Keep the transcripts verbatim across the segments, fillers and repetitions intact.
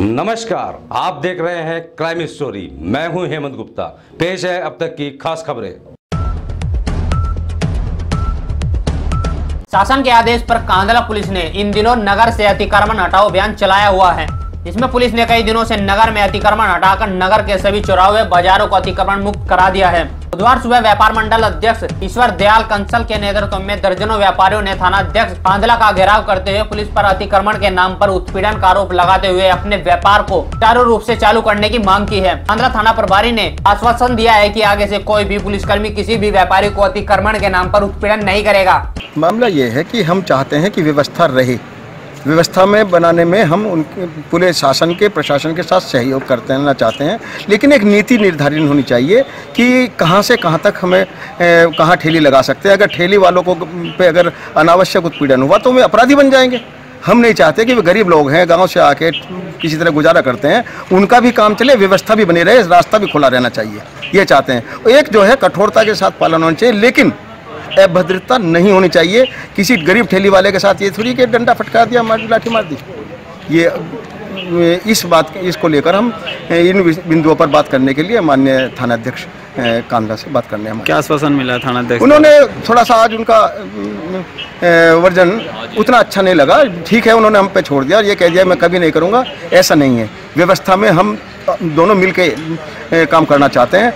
नमस्कार, आप देख रहे हैं क्राइम स्टोरी। मैं हूं हेमंत गुप्ता। पेश है अब तक की खास खबरें। शासन के आदेश पर कांदला पुलिस ने इन दिनों नगर से अतिक्रमण हटाओ अभियान चलाया हुआ है। इसमें पुलिस ने कई दिनों से नगर में अतिक्रमण हटाकर नगर के सभी चौराहे बाजारों को अतिक्रमण मुक्त करा दिया है। बुधवार सुबह व्यापार मंडल अध्यक्ष ईश्वर दयाल कंसल के नेतृत्व में दर्जनों व्यापारियों ने थाना अध्यक्ष कांदला का घेराव करते हुए पुलिस पर अतिक्रमण के नाम पर उत्पीड़न का आरोप लगाते हुए अपने व्यापार को सुचारू रूप से चालू करने की मांग की है। कांदला थाना प्रभारी ने आश्वासन दिया है कि आगे से कोई भी पुलिसकर्मी किसी भी व्यापारी को अतिक्रमण के नाम पर उत्पीड़न नहीं करेगा। मामला ये है कि हम चाहते हैं कि व्यवस्था रहे, व्यवस्था में बनाने में हम उनके पूरे शासन के प्रशासन के साथ सहयोग करते रहना चाहते हैं, लेकिन एक नीति निर्धारित होनी चाहिए कि कहां से कहां तक हमें कहां ठेली लगा सकते हैं। अगर ठेली वालों को पे अगर अनावश्यक उत्पीड़न हुआ तो वे अपराधी बन जाएंगे। हम नहीं चाहते कि वे गरीब लोग हैं, गांव से आके किसी तरह गुजारा करते हैं, उनका भी काम चले, व्यवस्था भी बनी रहे, रास्ता भी खुला रहना चाहिए, ये चाहते हैं। एक जो है कठोरता के साथ पालन होना चाहिए, लेकिन अभद्रता नहीं होनी चाहिए। किसी गरीब ठेली वाले के साथ ये थोड़ी कि डंडा फटका दिया, मार लाठी मार दी। ये इस बात इसको लेकर हम इन बिंदुओं पर बात करने के लिए माननीय थाना अध्यक्ष कांदला से बात करने हैं। क्या आश्वासन मिला थाना अध्यक्ष? उन्होंने थोड़ा सा आज उनका वर्जन उतना अच्छा नहीं लगा। ठीक है, उन्होंने हम पे छोड़ दिया और ये कह दिया मैं कभी नहीं करूँगा। ऐसा नहीं है, व्यवस्था में हम दोनों मिल के काम करना चाहते हैं।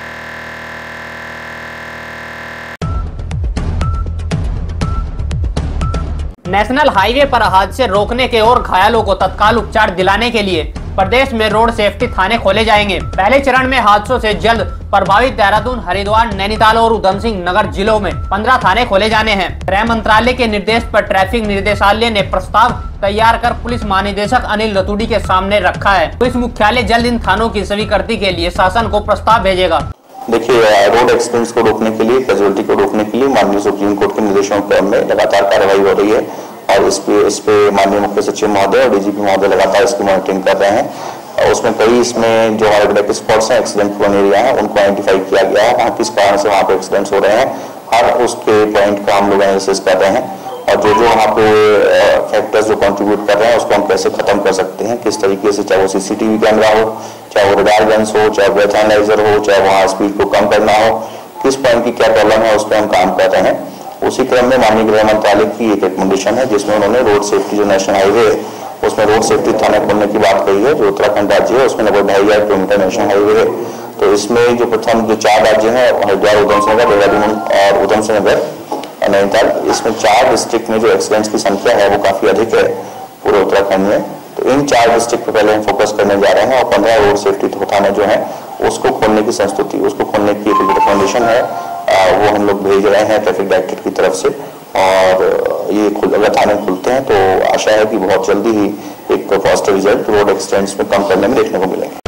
नेशनल हाईवे पर हादसे रोकने के और घायलों को तत्काल उपचार दिलाने के लिए प्रदेश में रोड सेफ्टी थाने खोले जाएंगे। पहले चरण में हादसों से जल्द प्रभावित देहरादून, हरिद्वार, नैनीताल और उधम सिंह नगर जिलों में पंद्रह थाने खोले जाने हैं। गृह मंत्रालय के निर्देश पर ट्रैफिक निर्देशालय ने प्रस्ताव तैयार कर पुलिस महानिदेशक अनिल रतूड़ी के सामने रखा है। पुलिस मुख्यालय जल्द इन थानों की स्वीकृति के लिए शासन को प्रस्ताव भेजेगा। देखिए, रोड एक्सीडेंट्स को रोकने के लिए, कैजुअलिटी को रोकने के लिए माननीय सुप्रीम कोर्ट के निर्देशों में लगातार कार्रवाई हो रही है और इस पे इस पे माननीय मुख्य सचिव महोदय और डीजीपी महोदय लगातार इसकी मॉनिटरिंग कर रहे हैं। और उसमें कई इसमें जो हमारे ब्लैक स्पॉट्स हैं, एक्सीडेंट प्रोन एरिया है, उनको आइडेंटिफाई किया गया है, वहाँ किस कारण से वहाँ पे एक्सीडेंट्स हो रहे हैं, हर उसके पॉइंट का हम लोग एनालिसिस कर रहे हैं और जो जो वहाँ पे फैक्टर्स जो कंट्रीब्यूट कर रहे हैं उसको हम कैसे खत्म कर सकते हैं, किस तरीके से, चाहे वो सीसीटीवी कैमरा हो, चाहे वो रडार गन्स हो, चाहे ब्रेथ एनालाइजर हो, चाहे वहाँ स्पीड को कम करना हो, किस पॉइंट की क्या प्रॉब्लम है उस पर हम काम कर रहे हैं। उसी क्रम में माननीय गृह मंत्रालय की एक रिकमेंडेशन है जिसमें उन्होंने रोड सेफ्टी जो नेशनल हाईवे है उसमें रोड सेफ्टी थाने खोलने की बात कही है। जो उत्तराखंड राज्य है उसमें लगभग ढाई हजार किलोमीटर नेशनल हाईवे है। तो इसमें जो प्रथम जो चार राज्य हैं, हरिद्वार, उधम सिंह नगर, देहरादून और उधम सिंह नगर, नैनीताल, इसमें चार डिस्ट्रिक्ट में जो एक्सीडेंट्स की संख्या है वो काफी अधिक है पूरे उत्तराखंड में। तो इन चार डिस्ट्रिक्ट पर पहले हम फोकस करने जा रहे हैं और पंद्रह रोड सेफ्टी थाने जो है उसको खोलने की संस्तुति, उसको खोलने की एक रिकमेंडेशन है, वो हम लोग भेज रहे हैं ट्रैफिक डायरेक्टरेट की तरफ से। और ये खुद अगर थाने खुलते हैं तो आशा है कि बहुत जल्दी ही एक पॉजिटिव रिजल्ट रोड एक्सीडेंट्स में कम करने में देखने को मिलेंगे।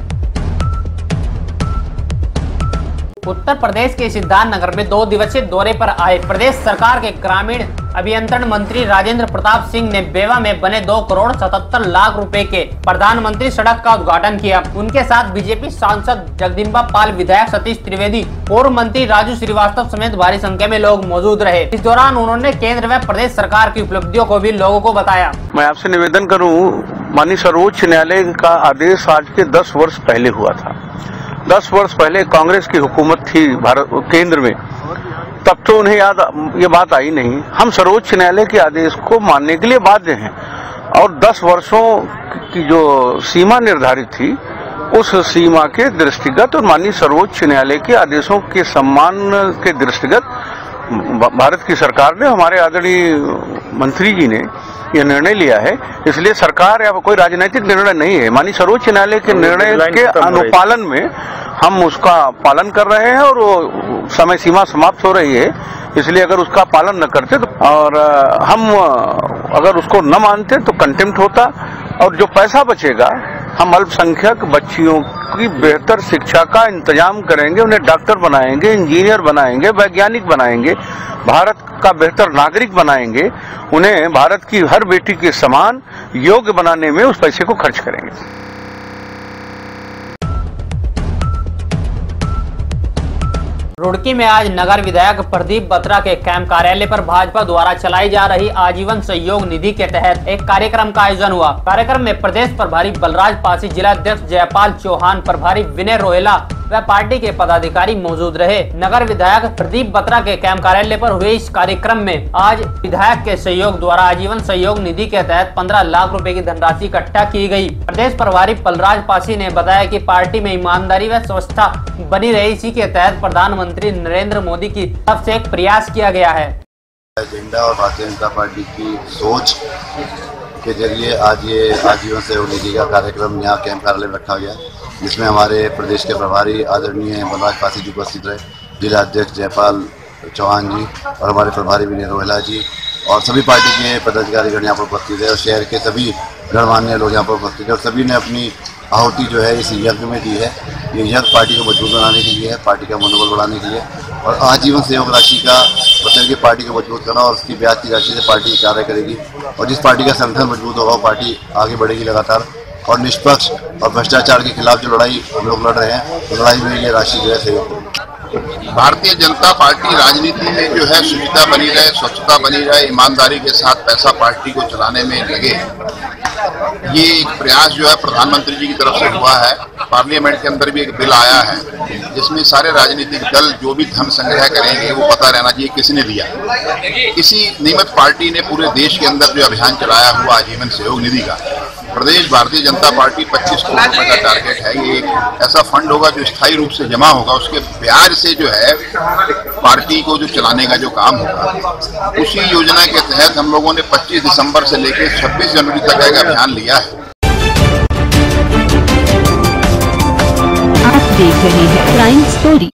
उत्तर प्रदेश के सिद्धार्थनगर में दो दिवसीय दौरे पर आए प्रदेश सरकार के ग्रामीण अभियंत्रण मंत्री राजेंद्र प्रताप सिंह ने बेवा में बने दो करोड़ सतहत्तर लाख रुपए के प्रधानमंत्री सड़क का उद्घाटन किया। उनके साथ बीजेपी सांसद जगदम्बा पाल, विधायक सतीश त्रिवेदी, पूर्व मंत्री राजू श्रीवास्तव समेत भारी संख्या में लोग मौजूद रहे। इस दौरान उन्होंने केंद्र व प्रदेश सरकार की उपलब्धियों को भी लोगों को बताया। मैं आपसे निवेदन करूँ, माननीय सर्वोच्च न्यायालय का आदेश आज के दस वर्ष पहले हुआ था। दस वर्ष पहले कांग्रेस की हुकूमत थी भारत केंद्र में, तब तो उन्हें याद ये बात आई नहीं। हम सर्वोच्च न्यायालय के आदेश को मानने के लिए बाध्य हैं और दस वर्षों की जो सीमा निर्धारित थी उस सीमा के दृष्टिगत और माननीय सर्वोच्च न्यायालय के आदेशों के सम्मान के दृष्टिगत भारत की सरकार ने, हमारे आदरणीय मंत्री जी ने यह निर्णय लिया है। इसलिए सरकार या कोई राजनीतिक निर्णय नहीं है, माननीय सर्वोच्च न्यायालय के निर्णय के अनुपालन में हम उसका पालन कर रहे हैं और वो समय सीमा समाप्त हो रही है। इसलिए अगर उसका पालन न करते तो और हम अगर उसको न मानते तो कंटेम्प्ट होता और जो पैसा बचेगा हम अल्पसंख्यक बच्चियों की बेहतर शिक्षा का इंतजाम करेंगे, उन्हें डॉक्टर बनाएंगे, इंजीनियर बनाएंगे, वैज्ञानिक बनाएंगे, भारत का बेहतर नागरिक बनाएंगे, उन्हें भारत की हर बेटी के समान योग्य बनाने में उस पैसे को खर्च करेंगे। रुड़की में आज नगर विधायक प्रदीप बत्रा के कैंप कार्यालय पर भाजपा द्वारा चलाई जा रही आजीवन सहयोग निधि के तहत एक कार्यक्रम का आयोजन हुआ। कार्यक्रम में प्रदेश प्रभारी बलराज पासी, जिला अध्यक्ष जयपाल चौहान, प्रभारी विनय रोहेला व पार्टी के पदाधिकारी मौजूद रहे। नगर विधायक प्रदीप बत्रा के कैंप कार्यालय पर हुए इस कार्यक्रम में आज विधायक के सहयोग द्वारा आजीवन सहयोग निधि के तहत पंद्रह लाख रुपए की धनराशि इकट्ठा की गई। प्रदेश प्रभारी बलराज पासी ने बताया कि पार्टी में ईमानदारी व स्वच्छता बनी रही, इसी के तहत प्रधानमंत्री नरेंद्र मोदी की तरफ से एक प्रयास किया गया है। एजेंडा और भारतीय जनता पार्टी की सोच के जरिए आज ये आजीवन सहयोग निधि का कार्यक्रम यहाँ कैंप कार्यालय में रखा गया, जिसमें हमारे प्रदेश के प्रभारी आदरणीय बलराज पासी जी उपस्थित रहे, जिला अध्यक्ष जयपाल चौहान जी और हमारे प्रभारी विनय रोहेला जी और सभी पार्टी के पदाधिकारीगण यहाँ पर उपस्थित है और शहर के सभी गणमान्य लोग यहाँ पर उपस्थित है और सभी ने अपनी आहुति जो है इस यज्ञ में दी है। ये यज्ञ पार्टी को मजबूत बनाने के लिए है, पार्टी का मनोबल बढ़ाने के लिए और आजीवन सहयोग राशि का मतलब कि पार्टी को मजबूत करना और उसकी ब्याज की राशि से पार्टी कार्य करेगी और जिस पार्टी का संगठन मजबूत होगा वो पार्टी आगे बढ़ेगी लगातार और निष्पक्ष और भ्रष्टाचार के खिलाफ जो लड़ाई हम लोग लड़ रहे हैं तो लड़ाई में ये राशि जो है सहयोग करेगी। भारतीय जनता पार्टी राजनीति में जो है शुचिता बनी रहे, स्वच्छता बनी रहे, ईमानदारी के साथ पैसा पार्टी को चलाने में लगे, ये एक प्रयास जो है प्रधानमंत्री जी की तरफ से हुआ है। पार्लियामेंट के अंदर भी एक बिल आया है जिसमें सारे राजनीतिक दल जो भी धन संग्रह करेंगे वो पता रहना चाहिए किसने दिया। इसी निमित्त पार्टी ने पूरे देश के अंदर जो अभियान चलाया हुआ आजीवन सहयोग निधि का, प्रदेश भारतीय जनता पार्टी पच्चीस करोड़ रुपए का टारगेट है। ये एक ऐसा फंड होगा जो स्थायी रूप से जमा होगा, उसके ब्याज से जो है पार्टी को जो चलाने का जो काम होगा, उसी योजना के तहत हम लोगों ने पच्चीस दिसंबर से लेकर छब्बीस जनवरी तक एक अभियान लिया है। आप देख रहे हैं क्राइम स्टोरी।